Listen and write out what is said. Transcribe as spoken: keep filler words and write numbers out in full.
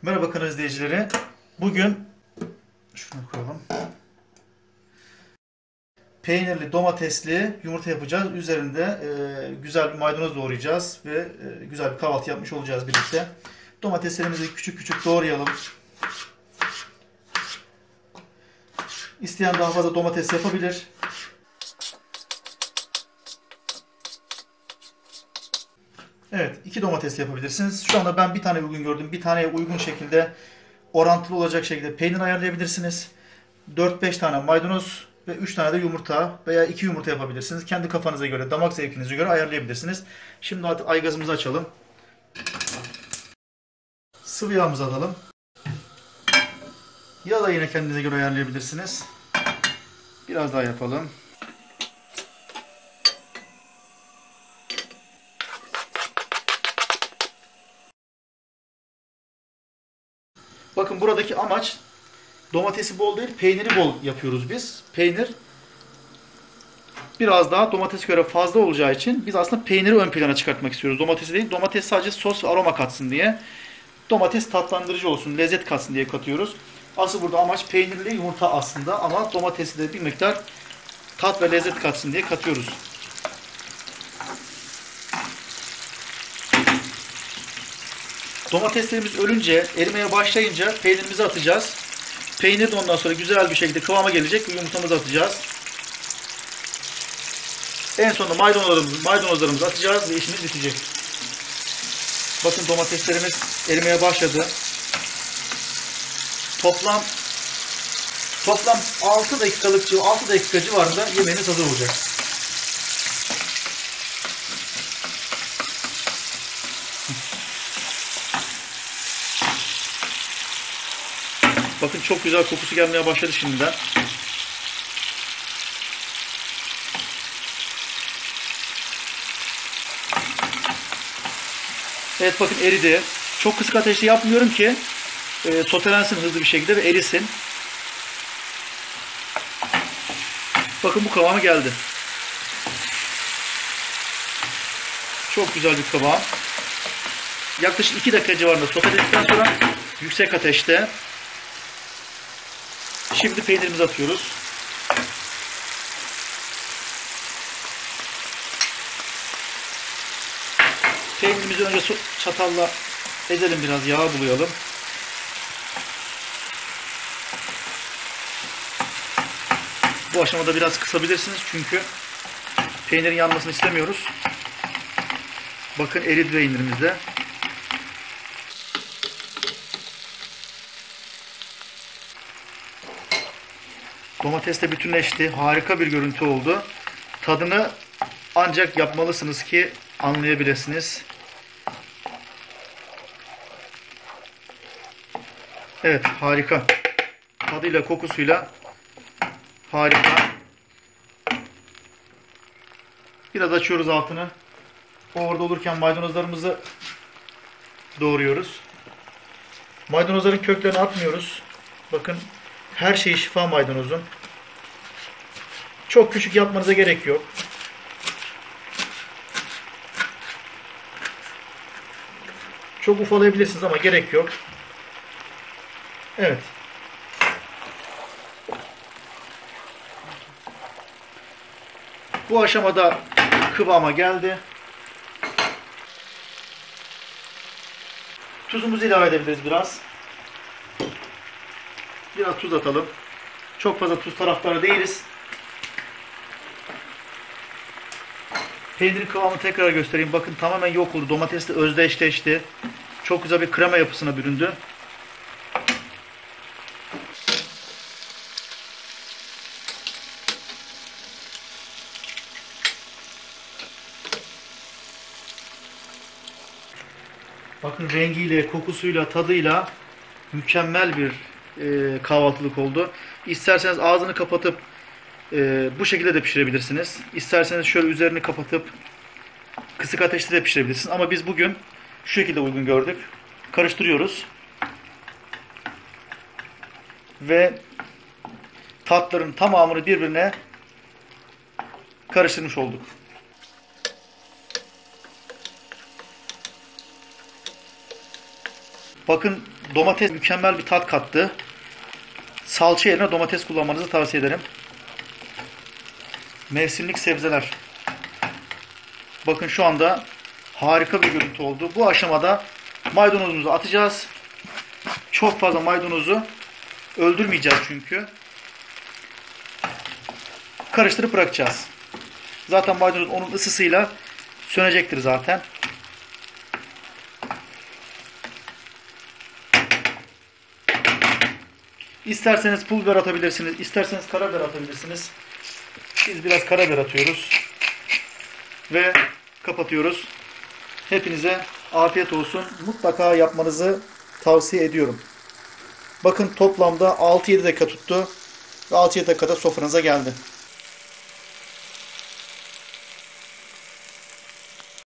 Merhaba kanal izleyicileri. Bugün şunu koyalım. Peynirli, domatesli yumurta yapacağız. Üzerinde e, güzel bir maydanoz doğrayacağız ve e, güzel bir kahvaltı yapmış olacağız birlikte. Domateslerimizi küçük küçük doğrayalım. İsteyen daha fazla domates yapabilir. Evet, iki domates yapabilirsiniz. Şu anda ben bir tane uygun gördüm. Bir taneye uygun şekilde orantılı olacak şekilde peynir ayarlayabilirsiniz. dört beş tane maydanoz ve üç tane de yumurta veya iki yumurta yapabilirsiniz. Kendi kafanıza göre, damak zevkinize göre ayarlayabilirsiniz. Şimdi artık aygazımızı açalım. Sıvı yağımızı alalım. Ya da yine kendinize göre ayarlayabilirsiniz. Biraz daha yapalım. Bakın buradaki amaç domatesi bol değil, peyniri bol yapıyoruz biz. Peynir biraz daha domatese göre fazla olacağı için biz aslında peyniri ön plana çıkartmak istiyoruz. Domatesi değil, domates sadece sos ve aroma katsın diye. Domates tatlandırıcı olsun, lezzet katsın diye katıyoruz. Asıl burada amaç peynirli yumurta aslında ama domatesi de bir miktar tat ve lezzet katsın diye katıyoruz. Domateslerimiz ölünce, erimeye başlayınca peynirimizi atacağız. Peynir de ondan sonra güzel bir şekilde kıvama gelecek ve yumurtamızı atacağız. En sonunda maydanozlarımızı, maydanozlarımızı atacağız ve işimiz bitecek. Bakın domateslerimiz erimeye başladı. Toplam toplam altı dakikalık altı dakika civarında yemeğiniz hazır olacak. Bakın çok güzel kokusu gelmeye başladı şimdiden. Evet bakın eridi. Çok kısık ateşte yapmıyorum ki e, sotelensin hızlı bir şekilde ve erisin. Bakın bu kıvama geldi. Çok güzel bir kıvam. Yaklaşık iki dakika civarında soteledikten sonra yüksek ateşte şimdi peynirimizi atıyoruz. Peynirimizi önce çatalla ezelim, biraz yağ bulayalım. Bu aşamada biraz kısabilirsiniz çünkü peynirin yanmasını istemiyoruz. Bakın eridi peynirimiz de. Domates de bütünleşti. Harika bir görüntü oldu. Tadını ancak yapmalısınız ki anlayabilirsiniz. Evet, harika. Tadıyla, kokusuyla harika. Biraz açıyoruz altını. O orada olurken maydanozlarımızı doğruyoruz. Maydanozların köklerini atmıyoruz. Bakın her şey şifa maydanozun. Çok küçük yapmanıza gerek yok. Çok ufalayabilirsiniz ama gerek yok. Evet. Bu aşamada kıvama geldi. Tuzumuzu ilave edebiliriz biraz. Biraz tuz atalım. Çok fazla tuz taraftarı değiliz. Peynirin kıvamını tekrar göstereyim. Bakın tamamen yok oldu. Domatesle özdeşleşti. Çok güzel bir krema yapısına büründü. Bakın rengiyle, kokusuyla, tadıyla mükemmel bir e, kahvaltılık oldu. İsterseniz ağzını kapatıp e, bu şekilde de pişirebilirsiniz. İsterseniz şöyle üzerini kapatıp kısık ateşte de pişirebilirsiniz. Ama biz bugün şu şekilde uygun gördük. Karıştırıyoruz. Ve tatların tamamını birbirine karıştırmış olduk. Bakın Domates mükemmel bir tat kattı. Salça yerine domates kullanmanızı tavsiye ederim. Mevsimlik sebzeler. Bakın şu anda harika bir görüntü oldu. Bu aşamada maydanozumuzu atacağız. Çok fazla maydanozu öldürmeyeceğiz çünkü. Karıştırıp bırakacağız. Zaten maydanoz onun ısısıyla sönecektir zaten. İsterseniz pul biber atabilirsiniz. İsterseniz karabiber atabilirsiniz. Biz biraz karabiber atıyoruz. Ve kapatıyoruz. Hepinize afiyet olsun. Mutlaka yapmanızı tavsiye ediyorum. Bakın toplamda altı yedi dakika tuttu. Ve altı yedi dakikada sofranıza geldi.